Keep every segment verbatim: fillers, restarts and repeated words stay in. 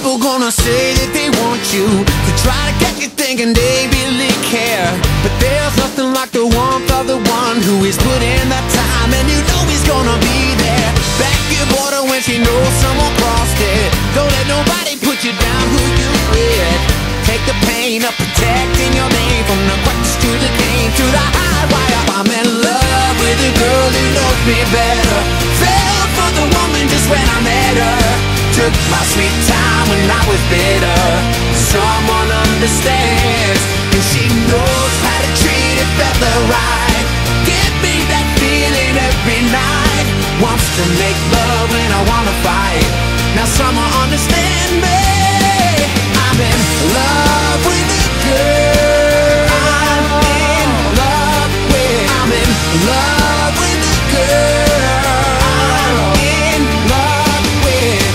People gonna say that they want you, to try to get you thinking they really care. But there's nothing like the warmth of the one who is put in that time, and you know he's gonna be there. Back your border when she knows someone crossed it. Don't let nobody put you down who you with. Take the pain of protecting your name, from the crutch to the cane to the high wire. I'm in love with a girl who knows me better. Fell for the woman just when I met her. Took my sweet time when I was bitter. Someone understands, and she knows how to treat a fella right. Give me that feeling every night. Wants to make love when I wanna fight. Now someone understand me. I'm in love with a girl. I'm in love with. I'm in love with a girl. I'm in love with.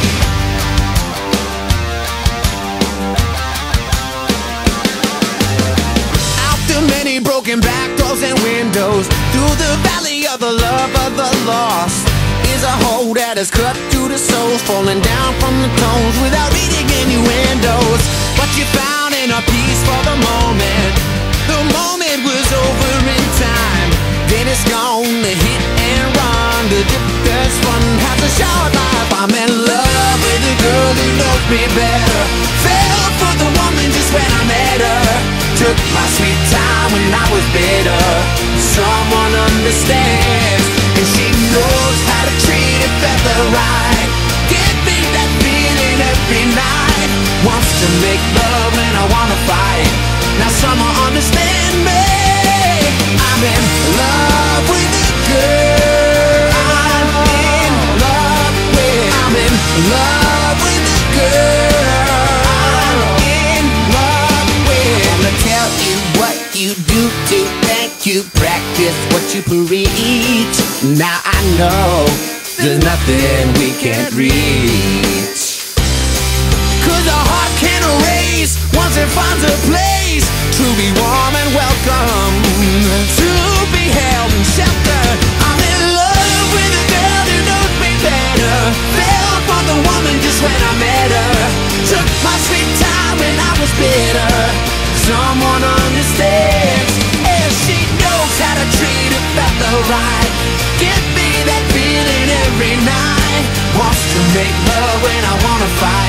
Out the many broken back doors and windows, through the valley of the love of the lost, is a hole that is cut through the souls, falling down from the tones without reading innuendos. But you found inner peace for the moment. The moment was over in time. Then it's gone, the hit and run. The dip that's fun has a short life. I'm in love with a girl who knows me better. Fell for the woman just when I met her. Took my sweet time when I was bitter. Someone understands, and she knows how to treat a fella right. Give me that feeling every night. Wants to make love when I wanna fight. Now someone understand me. I'm in love with a girl. I'm in love with. I'm in love with a girl. I'm in love with. Wanna tell you what you do to thank you. Practice what you preach. Now I know there's nothing we can't reach. Cause a heart can erase once it finds a place to be warm and welcome, to be held and sheltered. I'm in love with a girl who knows me better. Fell for the woman just when I met her. Took my sweet time when I was bitter. Someone understands, and she knows how to treat a fella right. Give me that feeling every night. Wants to make love when I wanna fight.